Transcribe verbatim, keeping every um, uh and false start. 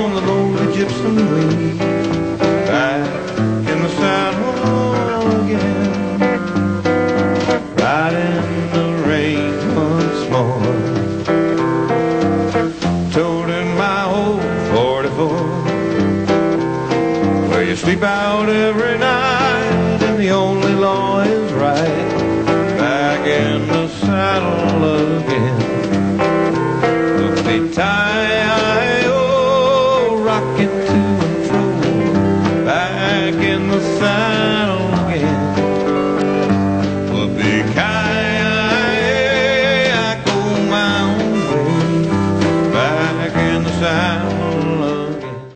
on the lonely gypsum weed, back in the saddle again, riding the rain once more, toting my old forty-four, where you sleep out every night and the only law is right, back in the saddle again. Look me tie, oh, rockin'